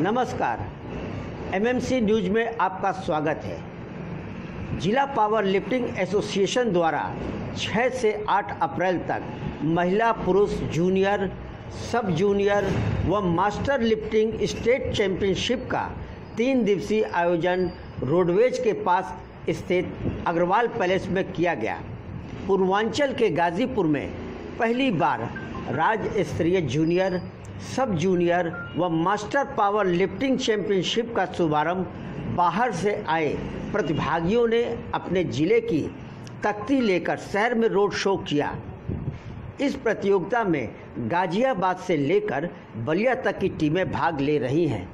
नमस्कार, MMC news में आपका स्वागत है। जिला पावर लिफ्टिंग एसोसिएशन द्वारा 6 से 8 अप्रैल तक महिला पुरुष जूनियर, सब जूनियर व मास्टर लिफ्टिंग स्टेट चैंपियनशिप का 3 दिवसीय आयोजन रोडवेज के पास स्थित अग्रवाल पैलेस में किया गया। पूर्वांचल के गाजीपुर में पहली बार राज्य स्तरीय जूनियर, सब जूनियर व मास्टर पावर लिफ्टिंग चैंपियनशिप का शुभारंभ बाहर से आए प्रतिभागियों ने अपने जिले की तख्ती लेकर शहर में रोड शो किया। इस प्रतियोगिता में गाजियाबाद से लेकर बलिया तक की टीमें भाग ले रही हैं।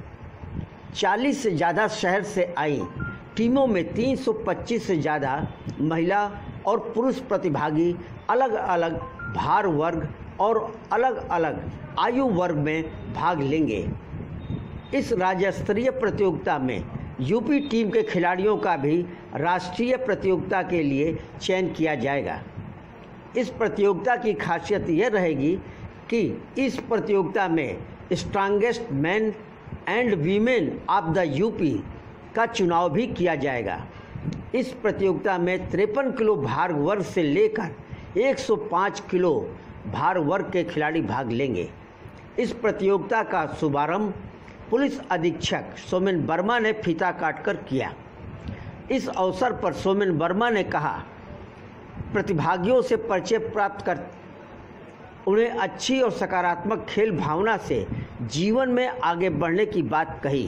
40 से ज़्यादा शहर से आई टीमों में 325 से ज़्यादा महिला और पुरुष प्रतिभागी अलग अलग भार वर्ग और अलग अलग आयु वर्ग में भाग लेंगे। इस राज्य स्तरीय प्रतियोगिता में यूपी टीम के खिलाड़ियों का भी राष्ट्रीय प्रतियोगिता के लिए चयन किया जाएगा। इस प्रतियोगिता की खासियत यह रहेगी कि इस प्रतियोगिता में strongest man and women of the UP का चुनाव भी किया जाएगा। इस प्रतियोगिता में 53 किलो भार वर्ग से लेकर 105 किलो भार वर्ग के खिलाड़ी भाग लेंगे। इस प्रतियोगिता का शुभारंभ पुलिस अधीक्षक सोमेन वर्मा ने फीता काटकर किया। इस अवसर पर सोमेन वर्मा ने कहा, प्रतिभागियों से परिचय प्राप्त कर उन्हें अच्छी और सकारात्मक खेल भावना से जीवन में आगे बढ़ने की बात कही।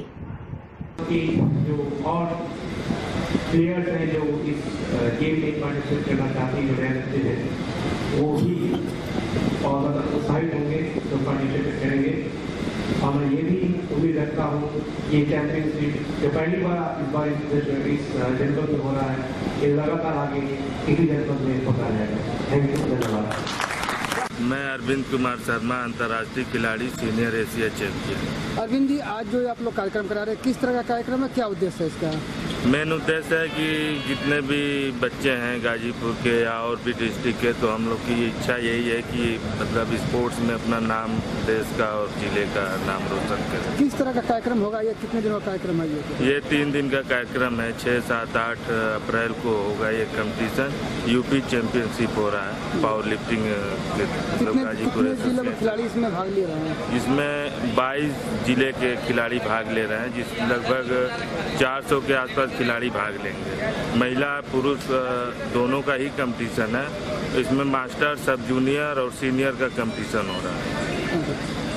जो और प्लेयर्स हैं जो इस गेम में पार्टिसिपेट करना चाहते हैं वो भी और उत्साहित होंगे तो पार्टिसिपेट करेंगे। और मैं ये भी उम्मीद रखता हूँ ये चैंपियनशिप जो पहली बार इस बार इस जनपद में हो रहा है, ये लगातार आगे इसी जनपद में होता रहेगा। थैंक यू, धन्यवाद। मैं अरविंद कुमार शर्मा, अंतर्राष्ट्रीय खिलाड़ी, senior Asia champion. Arvind ji, आज जो आप लोग कार्यक्रम करा रहे हैं, किस तरह का कार्यक्रम है, क्या उद्देश्य है इसका? मेन उद्देश्य है कि जितने भी बच्चे हैं गाजीपुर के या और भी डिस्ट्रिक्ट के, तो हम लोग की इच्छा यही है कि मतलब स्पोर्ट्स में अपना नाम देश का और जिले का नाम रोशन करें। किस तरह का कार्यक्रम होगा, ये कितने दिनों का कार्यक्रम है? ये 3 दिन का कार्यक्रम है। 6, 7, 8 अप्रैल को होगा ये कंपटीशन। यूपी चैंपियनशिप हो रहा है पावर लिफ्टिंग गाजीपुर। कितने खिलाड़ी इसमें भाग ले रहे हैं? इसमें 22 जिले के खिलाड़ी भाग ले रहे हैं, जिसमें लगभग 400 के आसपास खिलाड़ी भाग लेंगे। महिला पुरुष दोनों का ही कंपटीशन है। इसमें मास्टर, सब जूनियर और सीनियर का कंपटीशन हो रहा है।